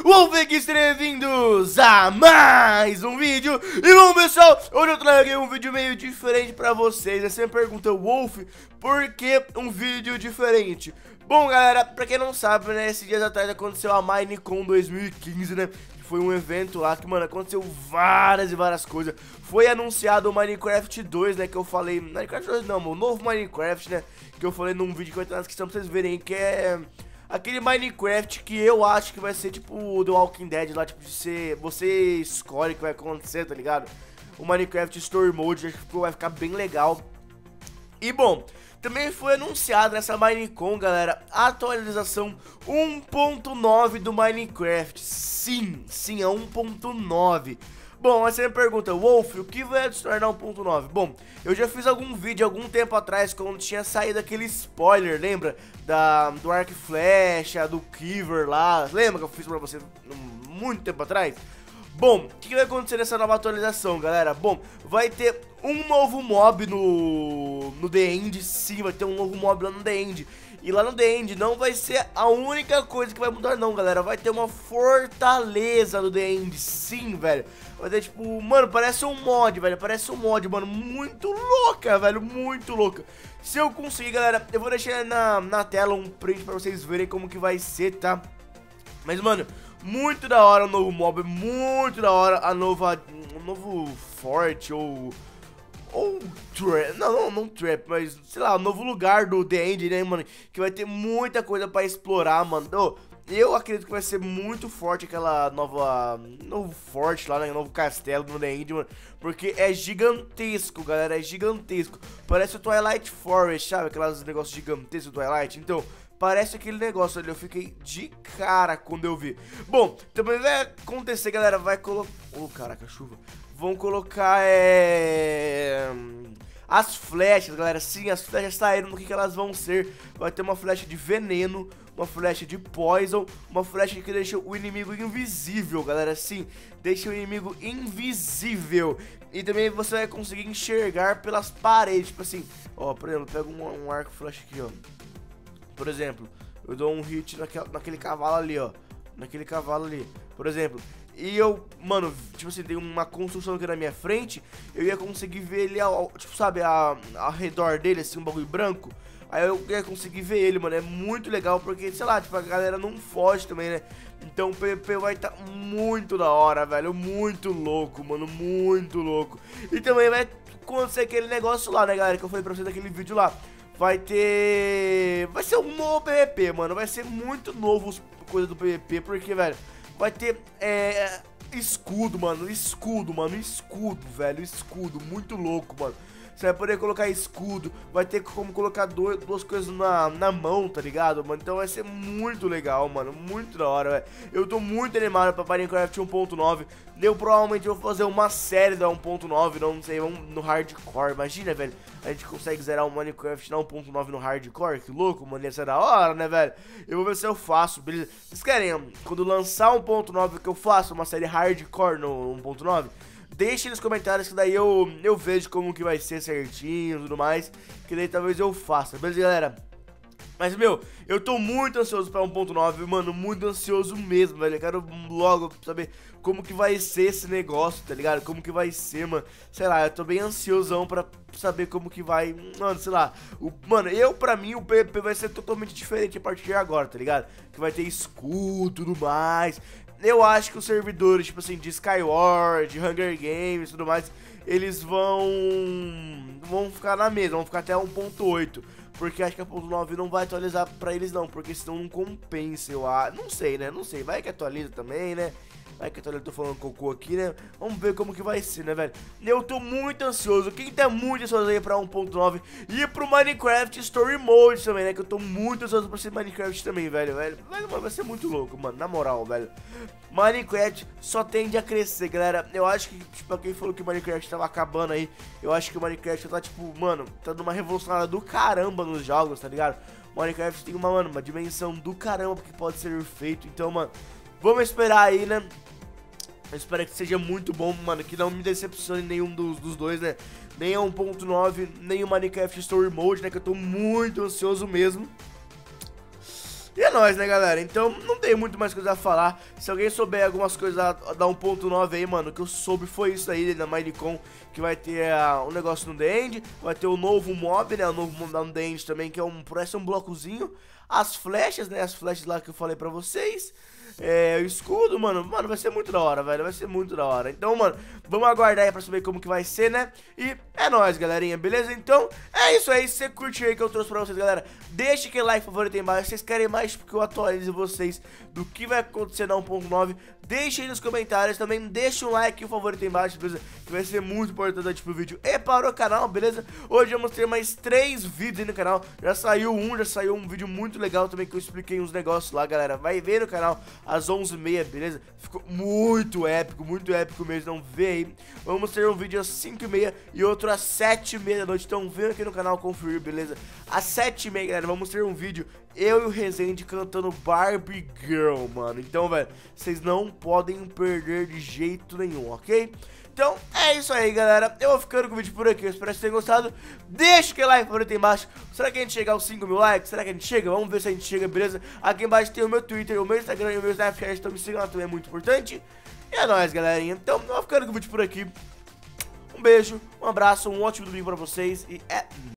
Wolfix, bem-vindos a mais um vídeo. E bom, pessoal, hoje eu trago um vídeo meio diferente pra vocês. Você me pergunta, Wolf, por que um vídeo diferente? Bom, galera, pra quem não sabe, né, esses dias atrás aconteceu a Minecon 2015, né? Foi um evento lá que, mano, aconteceu várias e várias coisas. Foi anunciado o Minecraft 2, né, que eu falei... Minecraft 2 não, o novo Minecraft, né, que eu falei num vídeo que vai estar na descrição pra vocês verem aí, que é... aquele Minecraft que eu acho que vai ser tipo o The Walking Dead lá, tipo, de ser... você escolhe o que vai acontecer, tá ligado? O Minecraft Story Mode, acho que vai ficar bem legal. E, bom... também foi anunciado nessa Minecon, galera, a atualização 1.9 do Minecraft. Sim, é 1.9. Bom, aí você me pergunta, Wolf, o que vai se tornar 1.9? Bom, eu já fiz algum vídeo algum tempo atrás, quando tinha saído aquele spoiler, lembra? Do Arc Flecha, do Kiver lá, lembra que eu fiz pra você muito tempo atrás? Bom, o que vai acontecer nessa nova atualização, galera? Bom, vai ter um novo mob no The End, sim, vai ter um novo mob lá no The End. E lá no The End não vai ser a única coisa que vai mudar não, galera. Vai ter uma fortaleza no The End, sim, velho. Vai ter tipo, mano, parece um mod, velho, parece um mod, mano, muito louca, velho, muito louca. Se eu conseguir, galera, eu vou deixar na tela um print pra vocês verem como que vai ser, tá? Mas, mano, muito da hora o novo mob, muito da hora o novo forte ou trap, não trap, mas, sei lá, o novo lugar do The End, né, mano, que vai ter muita coisa pra explorar, mano. Eu acredito que vai ser muito forte aquela novo forte lá, né, novo castelo do The End, mano, porque é gigantesco, galera, é gigantesco. Parece o Twilight Forest, sabe, aqueles negócios gigantescos do Twilight, então... parece aquele negócio ali, eu fiquei de cara quando eu vi. Bom, também vai acontecer, galera, vai colocar... oh, caraca, chuva. Vão colocar, as flechas, galera. Sim, as flechas saíram, no que elas vão ser. Vai ter uma flecha de veneno, uma flecha de poison, uma flecha que deixa o inimigo invisível, galera. Sim, deixa o inimigo invisível. E também você vai conseguir enxergar pelas paredes, tipo assim. Ó, por exemplo, pega um arco flecha aqui, ó. Por exemplo, eu dou um hit naquele cavalo ali, ó. Naquele cavalo ali, por exemplo. E eu, mano, tipo assim, tem uma construção aqui na minha frente. Eu ia conseguir ver ele, tipo, sabe, ao redor dele, assim, um bagulho branco. Aí eu ia conseguir ver ele, mano. É muito legal porque, sei lá, tipo, a galera não foge também, né? Então o PvP vai estar muito da hora, velho. Muito louco, mano, muito louco. E também vai acontecer aquele negócio lá, né, galera, que eu falei pra vocês naquele vídeo lá. Vai ser um novo PvP, mano. Vai ser muito novo as coisas do PvP. Porque, velho, vai ter escudo, mano. Escudo, velho. Escudo, muito louco, mano. Você vai poder colocar escudo. Vai ter como colocar duas coisas na mão, tá ligado, mano? Então vai ser muito legal, mano. Muito da hora, velho. Eu tô muito animado pra Minecraft 1.9. Eu provavelmente vou fazer uma série da 1.9. Não sei, vamos no hardcore. Imagina, velho. A gente consegue zerar o Minecraft na 1.9 no hardcore. Que louco, mano. Ia ser da hora, né, velho? Eu vou ver se eu faço, beleza? Vocês querem, quando lançar 1.9, que eu faço uma série hardcore no 1.9? Deixe nos comentários que daí eu vejo como que vai ser certinho e tudo mais. Que daí talvez eu faça, beleza, galera? Mas, meu, eu tô muito ansioso pra 1.9, mano, muito ansioso mesmo, velho. Eu quero logo saber como que vai ser esse negócio, tá ligado? Como que vai ser, mano. Sei lá, eu tô bem ansiosão pra saber como que vai, mano, sei lá. Mano, pra mim, o PvP vai ser totalmente diferente a partir de agora, tá ligado? Que vai ter escudo e tudo mais. Eu acho que os servidores, tipo assim, de Skyward, Hunger Games e tudo mais, eles vão ficar na mesma, vão ficar até 1.8. Porque acho que a 1.9 não vai atualizar pra eles não, porque senão não compensa, eu acho. Não sei, né? Não sei, vai que atualiza também, né? Vai que atualiza, tô falando cocô aqui, né? Vamos ver como que vai ser, né, velho? Eu tô muito ansioso. Quem tá muito ansioso aí pra 1.9 e pro Minecraft Story Mode também, né? Que eu tô muito ansioso pra ser Minecraft também, velho. Vai ser muito louco, mano, na moral, velho. Minecraft só tende a crescer, galera. Eu acho que, tipo, quem falou que o Minecraft tava acabando aí, eu acho que o Minecraft tá, tipo, mano, tá dando uma revolucionada do caramba nos jogos, tá ligado? O Minecraft tem uma dimensão do caramba que pode ser feito. Então, mano, vamos esperar aí, né? Eu espero que seja muito bom, mano, que não me decepcione nenhum dos dois, né? Nem a 1.9, nem o Minecraft Story Mode, né? Que eu tô muito ansioso mesmo. E é nóis, né, galera? Então, não tem muito mais coisa a falar. Se alguém souber algumas coisas da 1.9 aí, mano, que eu soube foi isso aí na Minecon, que vai ter um negócio no The End, vai ter o novo mob, né, o novo mob da The End também, que parece um blocozinho. As flechas, né, as flechas lá que eu falei pra vocês. O escudo, mano, vai ser muito da hora, velho, vai ser muito da hora. Então, mano, vamos aguardar aí pra saber como que vai ser, né? E é nóis, galerinha, beleza? Então, é isso aí, se você curte aí que eu trouxe pra vocês, galera, deixa aquele like favorito aí embaixo. Se vocês querem mais porque eu atualize vocês do que vai acontecer na 1.9, deixa aí nos comentários, também deixa um like e um favorito aí embaixo, beleza? Que vai ser muito importante pro vídeo e para o canal, beleza? Hoje vamos ter mais 3 vídeos aí no canal. Já saiu um vídeo muito legal também que eu expliquei uns negócios lá, galera. Vai ver no canal às 11h30, beleza? Ficou muito épico mesmo, não vê aí. Vamos ter um vídeo às 5h30 e outro às 7h30 da noite, então vem aqui no canal conferir, beleza? Às 7h30, galera, vamos ter um vídeo eu e o Resende cantando Barbie Girl, mano. Então, velho, vocês não podem perder de jeito nenhum, ok? Então, é isso aí, galera. Eu vou ficando com o vídeo por aqui. Eu espero que vocês tenham gostado. Deixa aquele like favorito aí embaixo. Será que a gente chega aos 5 mil likes? Será que a gente chega? Vamos ver se a gente chega, beleza? Aqui embaixo tem o meu Twitter, o meu Instagram e o meu Snapchat. Então me sigam lá também, é muito importante. E é nóis, galerinha. Então, eu vou ficando com o vídeo por aqui. Um beijo, um abraço, um ótimo domingo pra vocês. E é